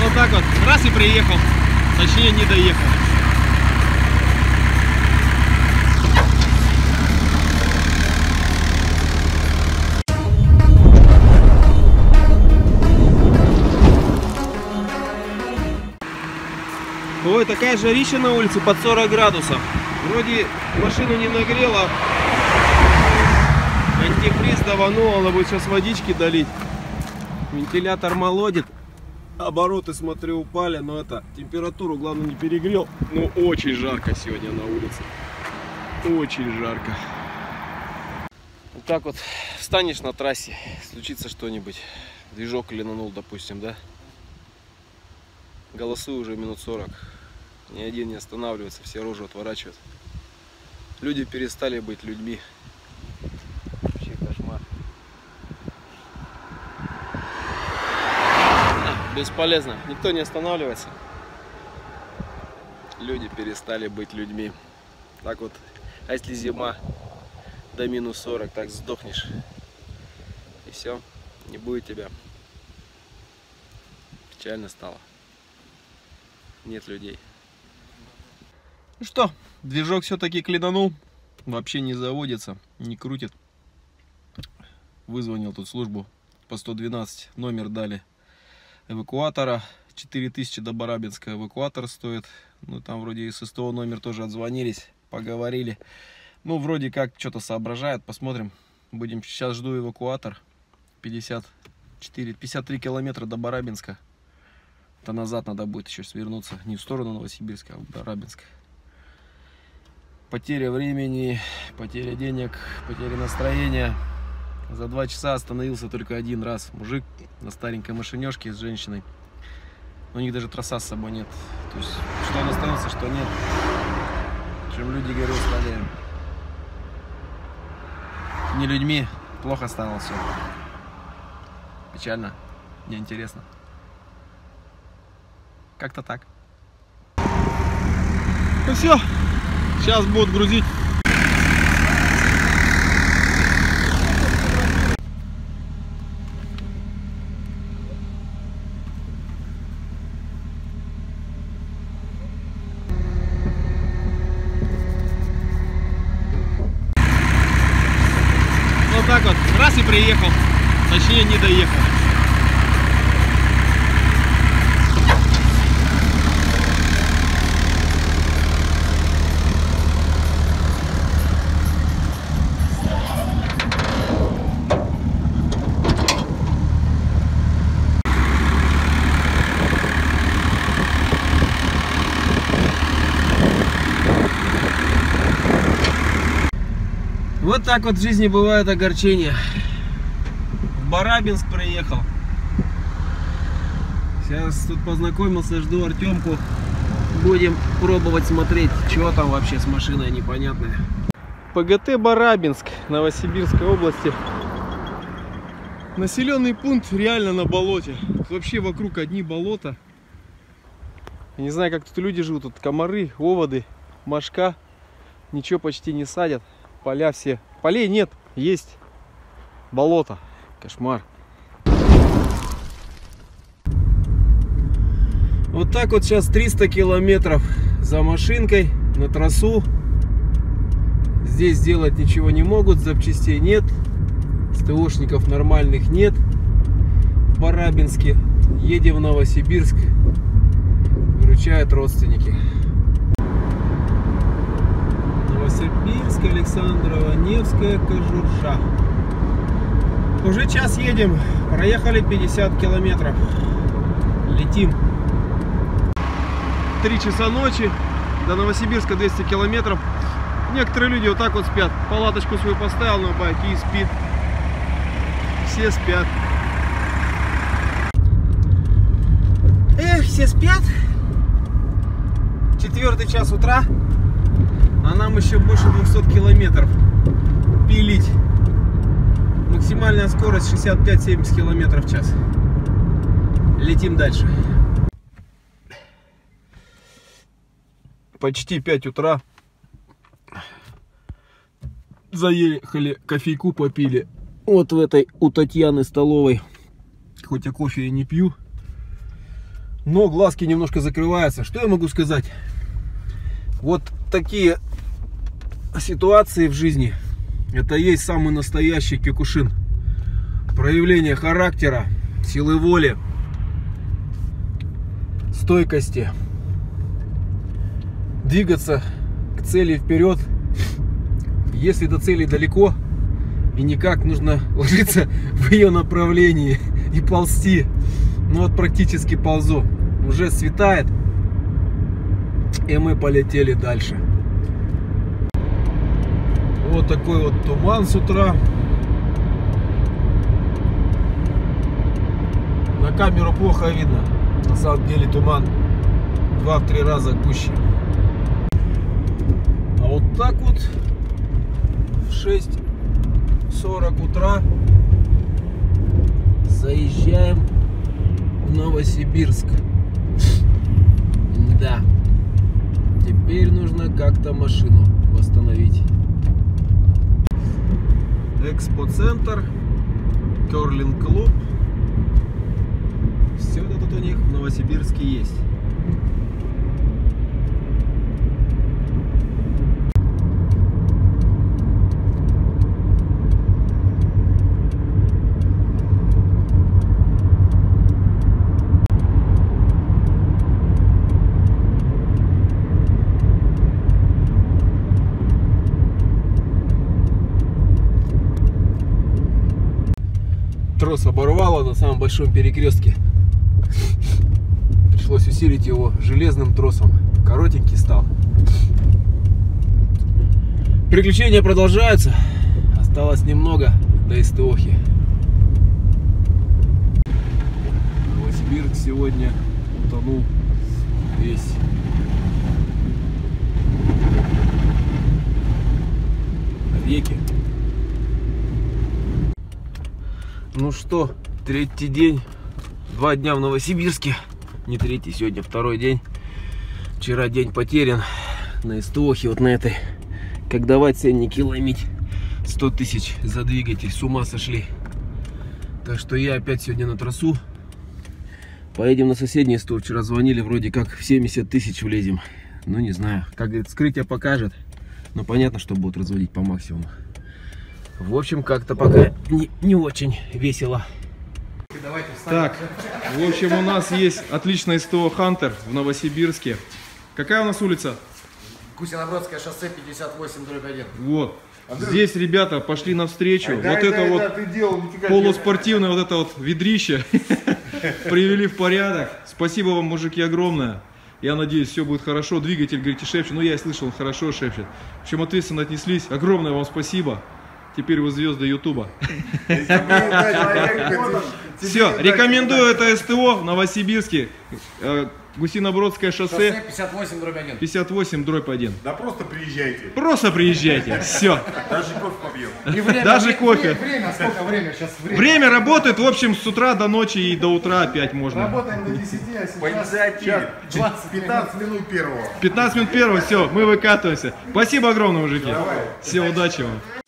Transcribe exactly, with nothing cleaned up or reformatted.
Вот так вот, раз и приехал, точнее не доехал. Ой, такая жарища на улице под сорок градусов. Вроде машину не нагрела. Антифриз давануло, надо будет сейчас водички долить. Вентилятор молодит. Обороты, смотрю, упали, но это температуру, главное, не перегрел. Но очень жарко сегодня на улице. Очень жарко. Вот так вот встанешь на трассе, случится что-нибудь. Движок ленанул, допустим, да? Голосую уже минут сорок. Ни один не останавливается, все рожу отворачивают. Люди перестали быть людьми. Вообще кошмар. А, бесполезно. Никто не останавливается. Люди перестали быть людьми. Так вот, а если зима до минус сорок, так сдохнешь. И все, не будет тебя. Печально стало. Нет людей. Ну что, движок все-таки клинанул. Вообще не заводится, не крутит. Вызвонил тут службу по сто двенадцать. Номер дали эвакуатора. четыре тысячи до Барабинска эвакуатор стоит. Ну там вроде и с СТО номер тоже отзвонились, поговорили. Ну вроде как что-то соображают. Посмотрим. Будем, сейчас жду эвакуатор. пятьдесят четыре, пятьдесят три километра до Барабинска. То назад надо будет еще свернуться. Не в сторону Новосибирска, а в Барабинск. Потеря времени, потеря денег, потеря настроения. За два часа остановился только один раз. Мужик на старенькой машинешке с женщиной. У них даже троса с собой нет. То есть, что он остановился, что нет. Чем люди, говорю, стали не людьми. Плохо стало все. Печально, неинтересно. Как-то так. Ну все, сейчас будут грузить. Вот так вот, раз и приехал, точнее не доехал. Вот так вот в жизни бывают огорчения. В Барабинск приехал. Сейчас тут познакомился, жду Артемку. Будем пробовать смотреть, что там вообще с машиной непонятное. ПГТ Барабинск, Новосибирской области. Населенный пункт реально на болоте. Тут вообще вокруг одни болота. Не знаю, как тут люди живут. Тут комары, оводы, мошка. Ничего почти не садят. Поля все. Полей нет, есть болото. Кошмар. Вот так вот сейчас триста километров за машинкой на трассу. Здесь сделать ничего не могут, запчастей нет, СТОшников нормальных нет. В Барабинске едем в Новосибирск, выручают родственники. Новосибирск, Александрово, Невская, Кожуржа. Уже час едем, проехали пятьдесят километров. Летим. Три часа ночи, до Новосибирска двести километров. Некоторые люди вот так вот спят. Палаточку свою поставил на байке и спит. Все спят. Эх, все спят. Четвертый час утра. А нам еще больше двухсот километров пилить. Максимальная скорость шестьдесят пять — семьдесят километров в час. Летим дальше. Почти пять утра. Заехали, кофейку попили. Вот в этой у Татьяны столовой. Хоть я кофе и не пью, но глазки немножко закрываются. Что я могу сказать? Вот такие ситуации в жизни, это есть самый настоящий Кёкушин. Проявление характера, силы воли, стойкости, двигаться к цели вперед. Если до цели далеко и никак, нужно ложиться в ее направлении и ползти. Ну вот практически ползу. Уже светает, и мы полетели дальше. Вот такой вот туман с утра. На камеру плохо видно. На самом деле туман два-три раза гуще. А вот так вот в шесть сорок утра заезжаем в Новосибирск. Да. Теперь нужно как-то машину восстановить. Экспоцентр, керлинг-клуб. Все это тут у них в Новосибирске есть. Трос оборвало на самом большом перекрестке. Пришлось усилить его железным тросом. Коротенький стал. Приключения продолжаются. Осталось немного до СТОхи. Новосибирск сегодня утонул весь. В реке. Ну что, третий день, два дня в Новосибирске, не третий, сегодня второй день. Вчера день потерян на СТОхе, вот на этой. Как давать ценники ломить сто тысяч за двигатель, с ума сошли. Так что я опять сегодня на трассу. Поедем на соседний СТО, вчера звонили, вроде как в семьдесят тысяч влезем. Ну не знаю, как говорит, вскрытие покажет, но понятно, что будут разводить по максимуму. В общем, как-то пока не, не очень весело. Так, в общем, у нас есть отличное СТО Хантер в Новосибирске. Какая у нас улица? Гусинобродское шоссе пятьдесят восемь дробь один. Вот. Здесь ребята пошли навстречу. Ай, вот дай, это дай, вот дай, делал, полуспортивное вот это вот ведрище привели в порядок. Спасибо вам, мужики, огромное. Я надеюсь, все будет хорошо. Двигатель, говорите, шепчет. Ну, я и слышал, он хорошо шепчет. В общем, ответственно отнеслись. Огромное вам спасибо. Теперь вы звезды Ютуба. Все, рекомендую это СТО в Новосибирске. Гусинобродское шоссе пятьдесят восемь дробь один. пятьдесят восемь дробь один. Да просто приезжайте. Просто приезжайте. Все. Даже кофе побьем. Даже кофе. Время, сколько время сейчас? Время. Время работает, в общем, с утра до ночи и до утра опять можно. Работаем до десяти, а По сейчас инициативе. двадцать пятнадцать минут первого. пятнадцать минут первого, все, мы выкатываемся. Спасибо огромное, мужики. Все, удачи вам.